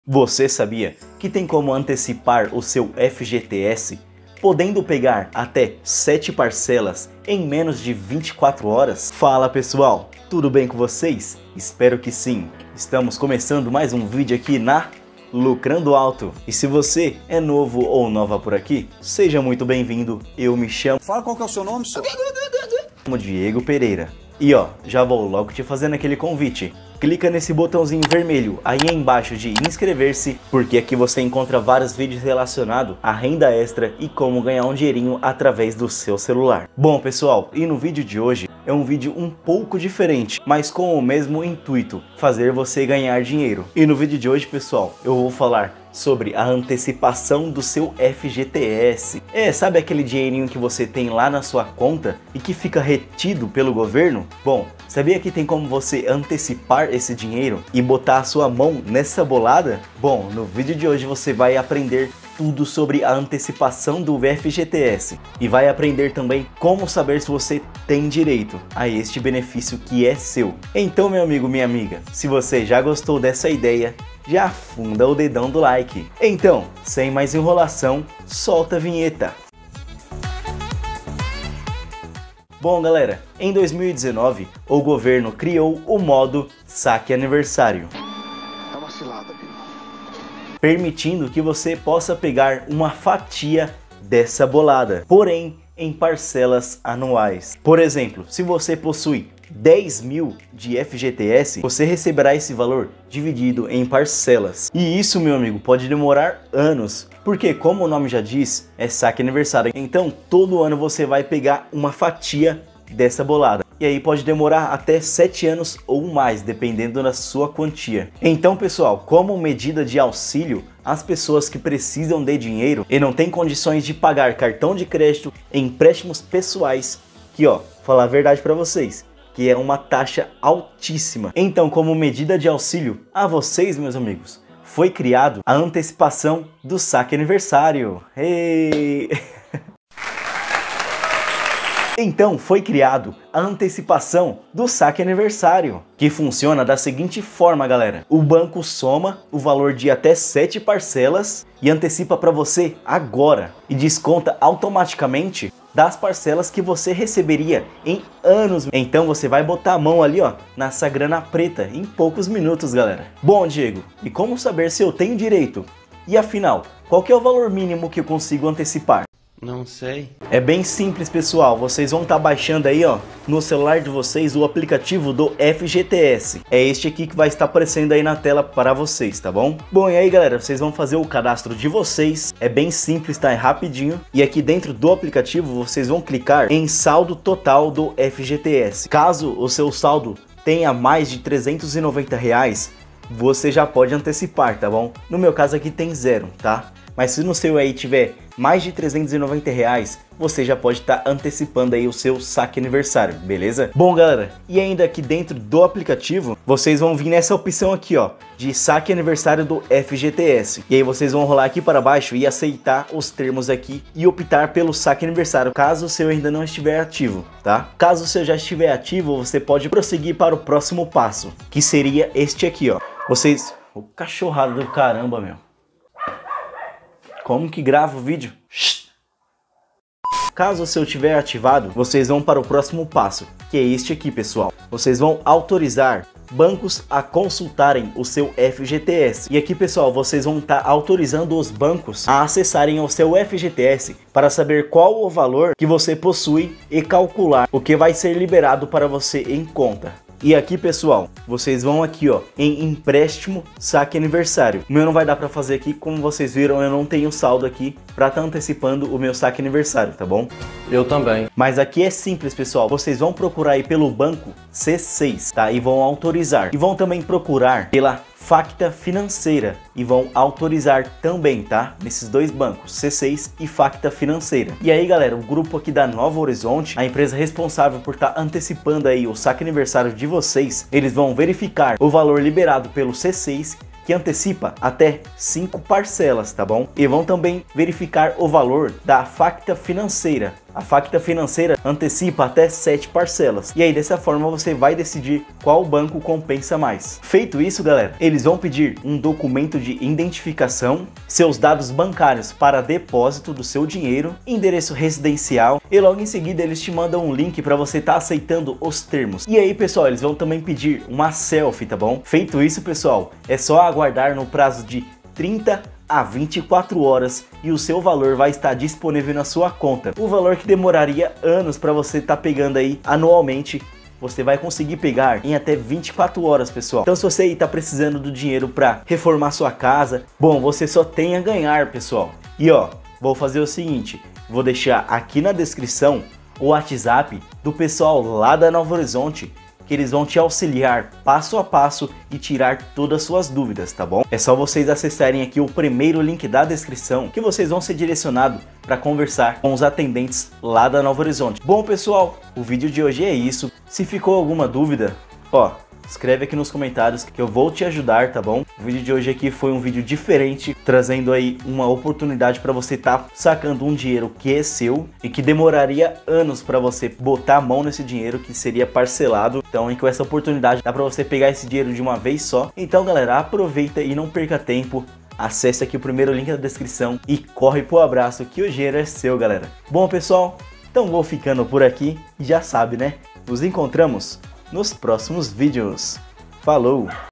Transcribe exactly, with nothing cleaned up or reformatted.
Você sabia que tem como antecipar o seu F G T S, podendo pegar até sete parcelas em menos de vinte e quatro horas? Fala pessoal, tudo bem com vocês? Espero que sim. Estamos começando mais um vídeo aqui na Lucrando Alto. E se você é novo ou nova por aqui, seja muito bem-vindo. Eu me chamo... Fala qual que é o seu nome, senhor? chamo Diego Pereira. E ó, já vou logo te fazendo aquele convite. Clica nesse botãozinho vermelho aí embaixo de inscrever-se, porque aqui você encontra vários vídeos relacionados à renda extra e como ganhar um dinheirinho através do seu celular. Bom pessoal, e no vídeo de hoje é um vídeo um pouco diferente, mas com o mesmo intuito, fazer você ganhar dinheiro. E no vídeo de hoje pessoal, eu vou falar sobre a antecipação do seu F G T S. É, sabe aquele dinheirinho que você tem lá na sua conta e que fica retido pelo governo? Bom, sabia que tem como você antecipar esse dinheiro e botar a sua mão nessa bolada? Bom, no vídeo de hoje você vai aprender tudo sobre a antecipação do F G T S e vai aprender também como saber se você tem direito a este benefício que é seu. Então meu amigo, minha amiga, se você já gostou dessa ideia, já afunda o dedão do like. Então, sem mais enrolação, solta a vinheta. Bom galera, em dois mil e dezenove, o governo criou o modo Saque Aniversário, É uma cilada, viu? permitindo que você possa pegar uma fatia dessa bolada, porém em parcelas anuais. Por exemplo, se você possui dez mil de F G T S, você receberá esse valor dividido em parcelas. E isso, meu amigo, pode demorar anos, porque como o nome já diz, é saque aniversário. Então todo ano você vai pegar uma fatia dessa bolada. E aí pode demorar até sete anos ou mais, dependendo da sua quantia. Então pessoal, como medida de auxílio, as pessoas que precisam de dinheiro e não têm condições de pagar cartão de crédito, empréstimos pessoais, que ó, falar a verdade para vocês, que é uma taxa altíssima. Então, como medida de auxílio a vocês, meus amigos, foi criado a antecipação do saque aniversário. Hey! Então foi criado a antecipação do saque aniversário, que funciona da seguinte forma, galera. O banco soma o valor de até sete parcelas e antecipa para você agora e desconta automaticamente das parcelas que você receberia em anos. Então você vai botar a mão ali, ó, nessa grana preta em poucos minutos, galera. Bom, Diego, e como saber se eu tenho direito? E afinal, qual que é o valor mínimo que eu consigo antecipar? Não sei. É bem simples, pessoal. Vocês vão estar baixando aí, ó, no celular de vocês o aplicativo do F G T S. É este aqui que vai estar aparecendo aí na tela para vocês, tá bom? Bom, e aí, galera, vocês vão fazer o cadastro de vocês. É bem simples, tá? É rapidinho. E aqui dentro do aplicativo, vocês vão clicar em saldo total do F G T S. Caso o seu saldo tenha mais de trezentos e noventa reais, você já pode antecipar, tá bom? No meu caso aqui tem zero, tá? Mas se no seu aí tiver mais de trezentos e noventa reais, você já pode estar tá antecipando aí o seu saque aniversário, beleza? Bom galera, e ainda aqui dentro do aplicativo, vocês vão vir nessa opção aqui, ó, de saque aniversário do F G T S. E aí vocês vão rolar aqui para baixo e aceitar os termos aqui e optar pelo saque aniversário, caso o seu ainda não estiver ativo, tá? Caso o seu já estiver ativo, você pode prosseguir para o próximo passo, que seria este aqui, ó. Vocês... O cachorrado do caramba, meu. Como que grava o vídeo? Shhh. Caso o seu tiver ativado, vocês vão para o próximo passo, que é este aqui, pessoal. Vocês vão autorizar bancos a consultarem o seu F G T S. E aqui, pessoal, vocês vão estar autorizando os bancos a acessarem o seu F G T S para saber qual o valor que você possui e calcular o que vai ser liberado para você em conta. E aqui, pessoal, vocês vão aqui, ó, em empréstimo saque aniversário. O meu não vai dar pra fazer aqui, como vocês viram, eu não tenho saldo aqui pra estar antecipando o meu saque aniversário, tá bom? Eu também. Mas aqui é simples, pessoal. Vocês vão procurar aí pelo banco C seis, tá? E vão autorizar. E vão também procurar pela Facta Financeira e vão autorizar também, tá? Nesses dois bancos, C seis e Facta Financeira. E aí, galera, o grupo aqui da Nova Horizonte, a empresa responsável por estar tá antecipando aí o saque aniversário de vocês, eles vão verificar o valor liberado pelo C seis, que antecipa até cinco parcelas, tá bom? E vão também verificar o valor da Facta Financeira, A Facta Financeira antecipa até sete parcelas. E aí dessa forma você vai decidir qual banco compensa mais. Feito isso, galera, eles vão pedir um documento de identificação, seus dados bancários para depósito do seu dinheiro, endereço residencial e logo em seguida eles te mandam um link para você estar aceitando os termos. E aí, pessoal, eles vão também pedir uma selfie, tá bom? Feito isso, pessoal, é só aguardar no prazo de trinta a vinte e quatro horas e o seu valor vai estar disponível na sua conta. O valor que demoraria anos para você estar tá pegando aí anualmente, você vai conseguir pegar em até vinte e quatro horas, pessoal. Então se você está precisando do dinheiro para reformar sua casa, bom, você só tem a ganhar, pessoal. E ó, vou fazer o seguinte, vou deixar aqui na descrição o WhatsApp do pessoal lá da Novo Horizonte, que eles vão te auxiliar passo a passo e tirar todas as suas dúvidas, tá bom? É só vocês acessarem aqui o primeiro link da descrição que vocês vão ser direcionados para conversar com os atendentes lá da Novo Horizonte. Bom, pessoal, o vídeo de hoje é isso. Se ficou alguma dúvida, ó, escreve aqui nos comentários que eu vou te ajudar, tá bom? O vídeo de hoje aqui foi um vídeo diferente, trazendo aí uma oportunidade para você estar sacando um dinheiro que é seu e que demoraria anos para você botar a mão nesse dinheiro que seria parcelado. Então, e com essa oportunidade dá para você pegar esse dinheiro de uma vez só. Então, galera, aproveita e não perca tempo. Acesse aqui o primeiro link da descrição e corre pro abraço que o dinheiro é seu, galera. Bom, pessoal, então vou ficando por aqui e já sabe, né? Nos encontramos nos próximos vídeos. Falou!